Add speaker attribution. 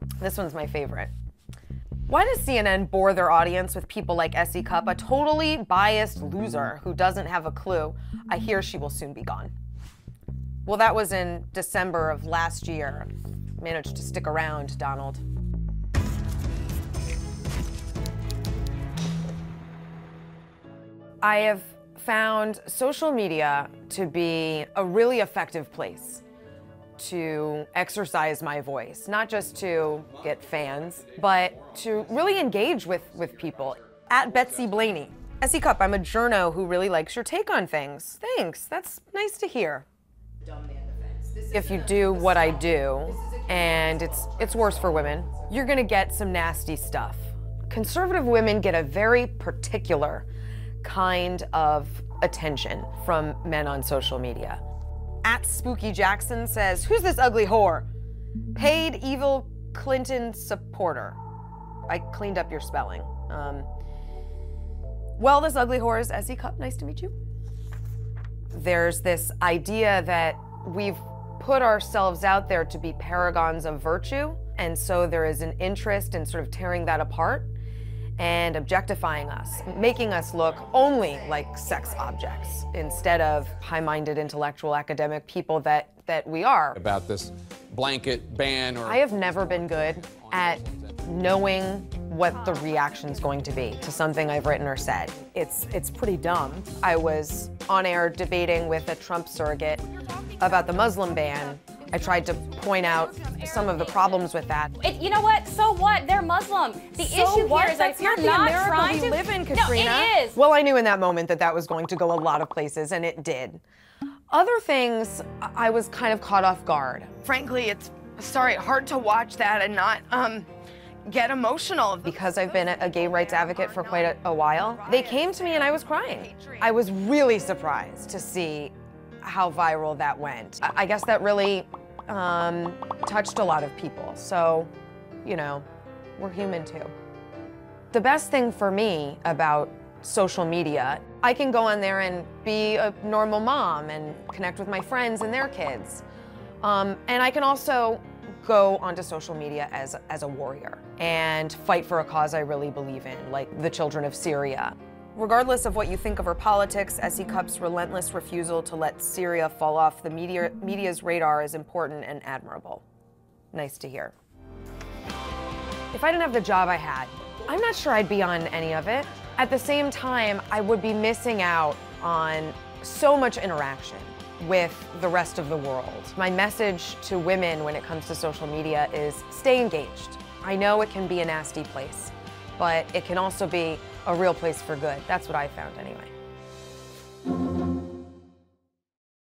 Speaker 1: This one's my favorite. Why does CNN bore their audience with people like Essie Cupp, a totally biased loser who doesn't have a clue? I hear she will soon be gone. Well, that was in December of last year. Managed to stick around, Donald. I have found social media to be a really effective place to exercise my voice, not just to get fans, but to really engage with people. At Betsy Blaney. Essie Cupp, I'm a journo who really likes your take on things. Thanks, that's nice to hear. If you do what I do, and it's worse for women, you're gonna get some nasty stuff. Conservative women get a very particular kind of attention from men on social media. At Spooky Jackson says, who's this ugly whore? Paid evil Clinton supporter. I cleaned up your spelling. Well, this ugly whore is Essie Cupp. Nice to meet you. There's this idea that we've put ourselves out there to be paragons of virtue, and so there is an interest in sort of tearing that apart and objectifying us, making us look only like sex objects instead of high-minded intellectual academic people that we are.
Speaker 2: About this blanket ban or...
Speaker 1: I have never been good at knowing what the reaction's going to be to something I've written or said. It's pretty dumb. I was on air debating with a Trump surrogate about the Muslim ban. I tried to point out some of the problems with that.
Speaker 3: You know what? So what? They're Muslim. The issue here is that if you're not trying to...
Speaker 1: we live in, Katrina.
Speaker 3: No, it is.
Speaker 1: Well, I knew in that moment that that was going to go a lot of places, and it did. Other things, I was kind of caught off guard.
Speaker 4: Frankly, it's hard to watch that and not get emotional.
Speaker 1: Because I've been a gay rights advocate for quite a while, they came to me and I was crying. I was really surprised to see how viral that went. I guess that really touched a lot of people. So, you know, we're human too. The best thing for me about social media, I can go on there and be a normal mom and connect with my friends and their kids. And I can also go onto social media as a warrior and fight for a cause I really believe in, like the children of Syria. Regardless of what you think of her politics, Essie Cupp's relentless refusal to let Syria fall off the media's radar is important and admirable. Nice to hear. If I didn't have the job I had, I'm not sure I'd be on any of it. At the same time, I would be missing out on so much interaction with the rest of the world. My message to women when it comes to social media is stay engaged. I know it can be a nasty place, but it can also be a real place for good. That's what I found anyway.